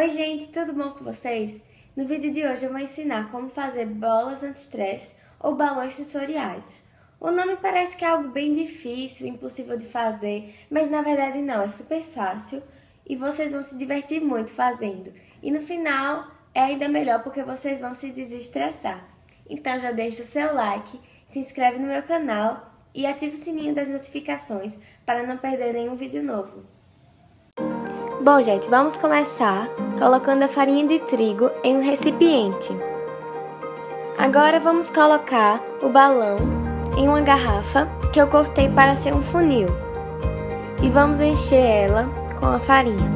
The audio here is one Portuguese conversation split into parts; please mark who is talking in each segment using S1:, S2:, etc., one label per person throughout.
S1: Oi gente, tudo bom com vocês? No vídeo de hoje eu vou ensinar como fazer bolas anti-estresse ou balões sensoriais. O nome parece que é algo bem difícil, impossível de fazer, mas na verdade não, é super fácil e vocês vão se divertir muito fazendo. E no final é ainda melhor porque vocês vão se desestressar. Então já deixa o seu like, se inscreve no meu canal e ativa o sininho das notificações para não perder nenhum vídeo novo. Bom, gente, vamos começar colocando a farinha de trigo em um recipiente. Agora vamos colocar o balão em uma garrafa que eu cortei para ser um funil. E vamos encher ela com a farinha.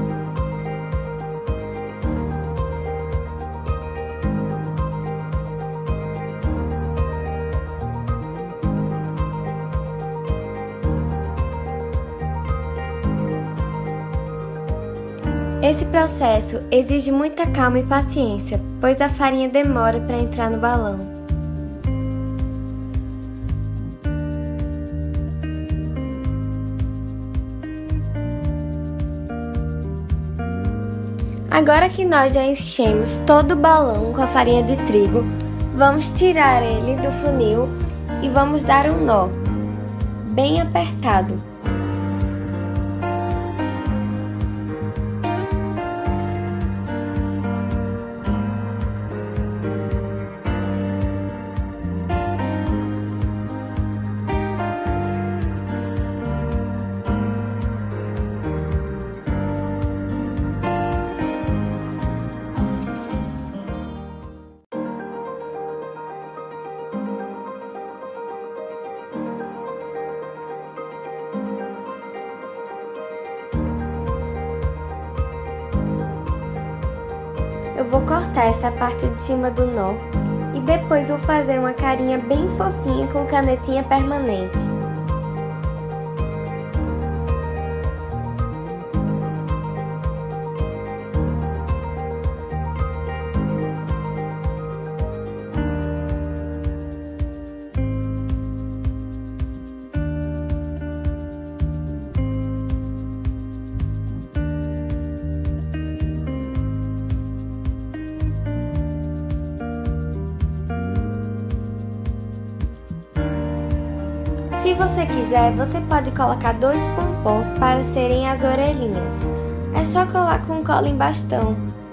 S1: Esse processo exige muita calma e paciência, pois a farinha demora para entrar no balão. Agora que nós já enchemos todo o balão com a farinha de trigo, vamos tirar ele do funil e vamos dar um nó bem apertado. Eu vou cortar essa parte de cima do nó e depois vou fazer uma carinha bem fofinha com canetinha permanente. Se você quiser, você pode colocar 2 pompons para serem as orelhinhas. É só colar com cola em bastão.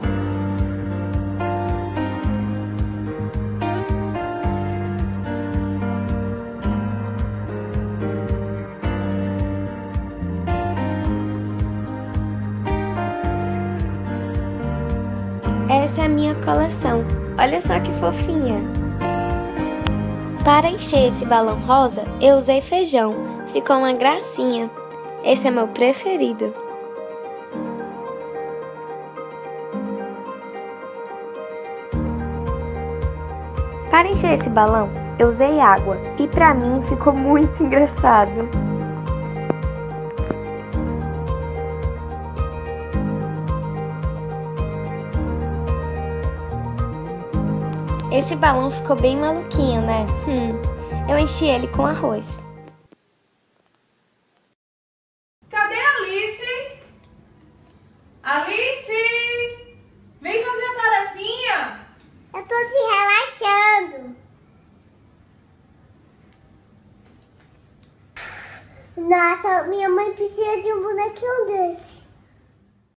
S1: Essa é a minha coleção. Olha só que fofinha! Para encher esse balão rosa, eu usei feijão. Ficou uma gracinha. Esse é meu preferido. Para encher esse balão, eu usei água. E pra mim ficou muito engraçado. Esse balão ficou bem maluquinho, né? Eu enchi ele com arroz.
S2: Cadê a Alice? Alice! Vem fazer a tarefinha!
S3: Eu tô se relaxando. Nossa, minha mãe precisa de um bonequinho desse.